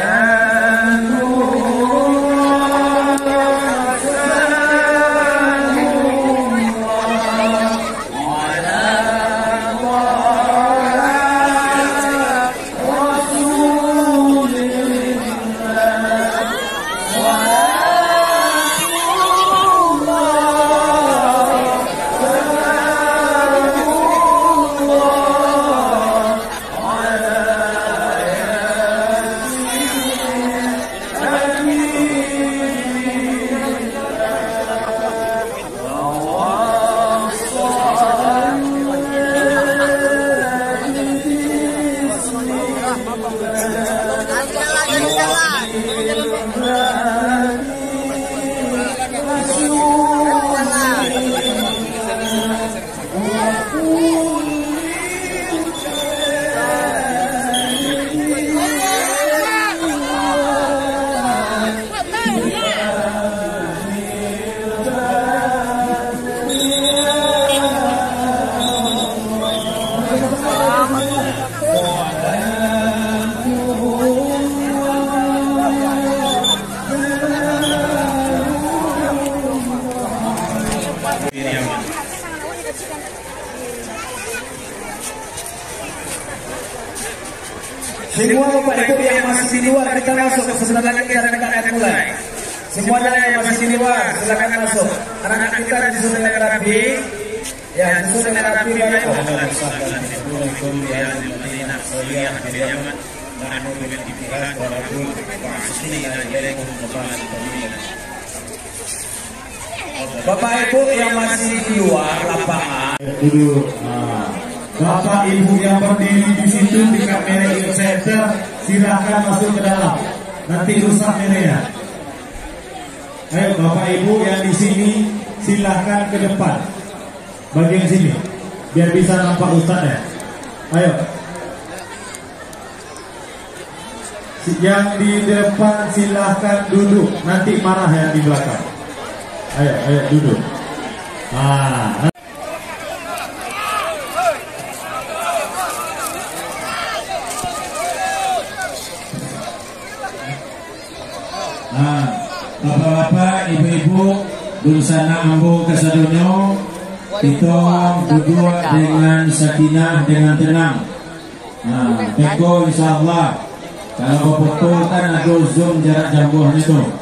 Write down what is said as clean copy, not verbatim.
Semua Bapak Ibu yang masih di luar, kita masuk. Sebentar lagi akan mulai. Semuanya yang masih di luar, silakan masuk. Anak-anak kita disuruh dengan rapi, ya disuruh dengan rapi. Bapak Ibu yang masih di luar lapangan. Dulu, Bapak Ibu yang berdiri di situ di kamera center, silakan masuk ke dalam. Nanti rusak mereka. Ayo Bapak Ibu yang di sini silakan ke depan, bagian sini, biar bisa nampak Ustaz ya. Ayo. Yang di depan silakan duduk, nanti marah yang di belakang. Ayo duduk. Bapak-bapak, ibu-ibu, Dursana Ambo Kasadonyo, kita duduk dengan sakinah, dengan tenang. Teko insyaallah. Kalau betul kan ada zoom jarak jauh itu.